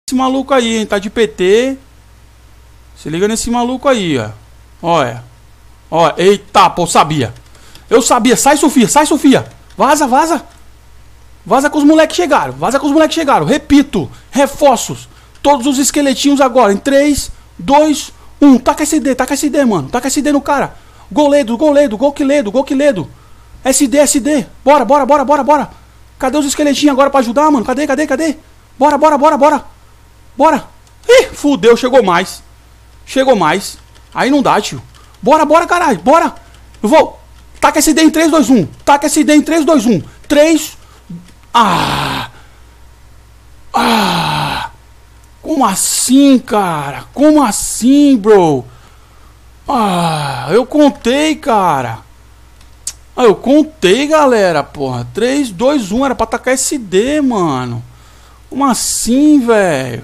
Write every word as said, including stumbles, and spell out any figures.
Esse maluco aí, hein? Tá de P T. Se liga nesse maluco aí, ó. Olha. Olha. Eita, pô, sabia. Eu sabia. Sai, Sofia. Sai, Sofia. Vaza, vaza. Vaza com os moleques chegaram. Vaza com os moleques chegaram. Repito. Reforços. Todos os esqueletinhos agora. Em três, dois, um. Taca S D. Taca S D, mano. Taca S D no cara. Goledo, goledo. Golquiledo, golquiledo. S D, S D. Bora, bora, bora, bora, bora. Cadê os esqueletinhos agora pra ajudar, mano? Cadê, cadê, cadê? Bora, bora, bora, bora. Bora. Ih, fudeu. Chegou mais. Chegou mais. Aí não dá, tio. Bora, bora, caralho. Bora. Eu vou. Taca S D em três, dois, um. Taca S D em três, dois, um. três. Ah. Ah. Como assim, cara? Como assim, bro? Ah, eu contei, cara. Ah, eu contei, galera, porra. três, dois, um. Era pra tacar S D, mano. Como assim, velho?